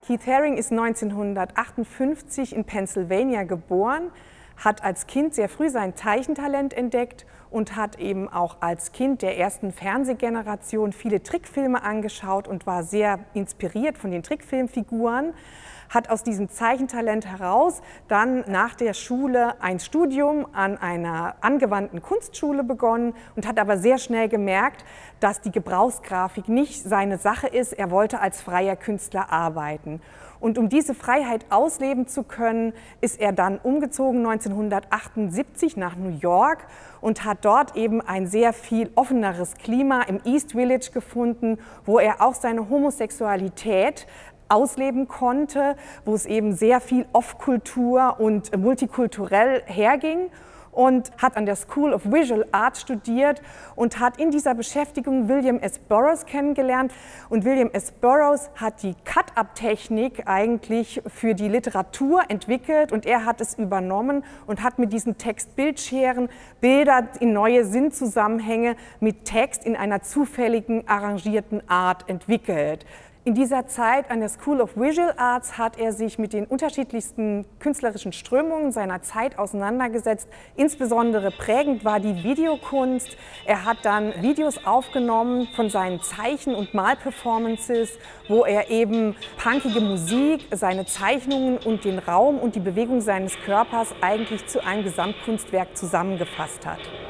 Keith Haring ist 1958 in Pennsylvania geboren, hat als Kind sehr früh sein Zeichentalent entdeckt und hat eben auch als Kind der ersten Fernsehgeneration viele Trickfilme angeschaut und war sehr inspiriert von den Trickfilmfiguren. Hat aus diesem Zeichentalent heraus dann nach der Schule ein Studium an einer angewandten Kunstschule begonnen und hat aber sehr schnell gemerkt, dass die Gebrauchsgrafik nicht seine Sache ist. Er wollte als freier Künstler arbeiten. Und um diese Freiheit ausleben zu können, ist er dann umgezogen 1978 nach New York und hat dort eben ein sehr viel offeneres Klima im East Village gefunden, wo er auch seine Homosexualität ausleben konnte, wo es eben sehr viel Off-Kultur und multikulturell herging, und hat an der School of Visual Art studiert und hat in dieser Beschäftigung William S. Burroughs kennengelernt. Und William S. Burroughs hat die Cut-Up-Technik eigentlich für die Literatur entwickelt und er hat es übernommen und hat mit diesen Text-Bildscheren Bilder in neue Sinnzusammenhänge mit Text in einer zufälligen, arrangierten Art entwickelt. In dieser Zeit an der School of Visual Arts hat er sich mit den unterschiedlichsten künstlerischen Strömungen seiner Zeit auseinandergesetzt. Insbesondere prägend war die Videokunst. Er hat dann Videos aufgenommen von seinen Zeichen- und Malperformances, wo er eben punkige Musik, seine Zeichnungen und den Raum und die Bewegung seines Körpers eigentlich zu einem Gesamtkunstwerk zusammengefasst hat.